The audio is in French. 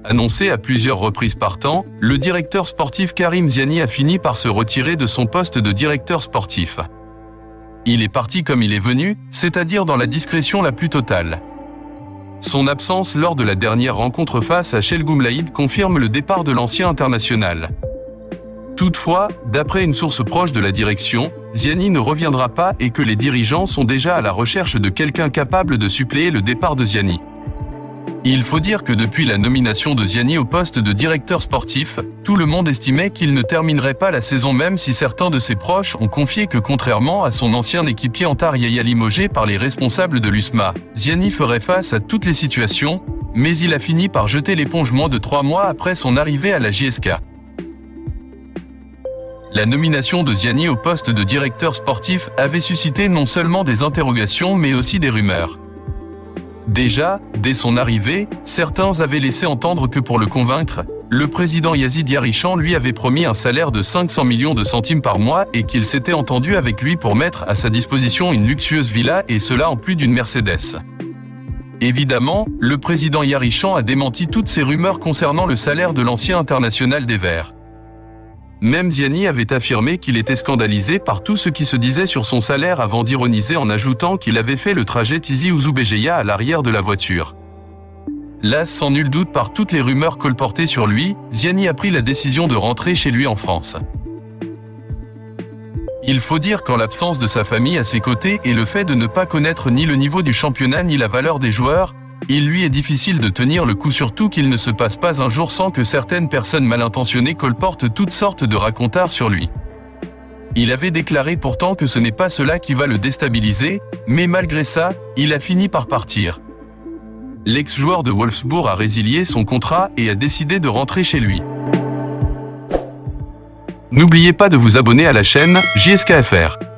Annoncé à plusieurs reprises partant, le directeur sportif Karim Ziani a fini par se retirer de son poste de directeur sportif. Il est parti comme il est venu, c'est-à-dire dans la discrétion la plus totale. Son absence lors de la dernière rencontre face à Chelgoumlaïd confirme le départ de l'ancien international. Toutefois, d'après une source proche de la direction, Ziani ne reviendra pas et que les dirigeants sont déjà à la recherche de quelqu'un capable de suppléer le départ de Ziani. Il faut dire que depuis la nomination de Ziani au poste de directeur sportif, tout le monde estimait qu'il ne terminerait pas la saison même si certains de ses proches ont confié que contrairement à son ancien équipier Antar Yahya limogé par les responsables de l'USMA, Ziani ferait face à toutes les situations, mais il a fini par jeter l'éponge moins de 3 mois après son arrivée à la JSK. La nomination de Ziani au poste de directeur sportif avait suscité non seulement des interrogations mais aussi des rumeurs. Déjà, dès son arrivée, certains avaient laissé entendre que pour le convaincre, le président Yazid Yarichan lui avait promis un salaire de 500 millions de centimes par mois et qu'il s'était entendu avec lui pour mettre à sa disposition une luxueuse villa et cela en plus d'une Mercedes. Évidemment, le président Yarichan a démenti toutes ces rumeurs concernant le salaire de l'ancien international des Verts. Même Ziani avait affirmé qu'il était scandalisé par tout ce qui se disait sur son salaire avant d'ironiser en ajoutant qu'il avait fait le trajet Tizi-Ouzou-Béjaïa à l'arrière de la voiture. Là, sans nul doute par toutes les rumeurs colportées sur lui, Ziani a pris la décision de rentrer chez lui en France. Il faut dire qu'en l'absence de sa famille à ses côtés et le fait de ne pas connaître ni le niveau du championnat ni la valeur des joueurs, il lui est difficile de tenir le coup, surtout qu'il ne se passe pas un jour sans que certaines personnes mal intentionnées colportent toutes sortes de racontars sur lui. Il avait déclaré pourtant que ce n'est pas cela qui va le déstabiliser, mais malgré ça, il a fini par partir. L'ex-joueur de Wolfsburg a résilié son contrat et a décidé de rentrer chez lui. N'oubliez pas de vous abonner à la chaîne JSKFR.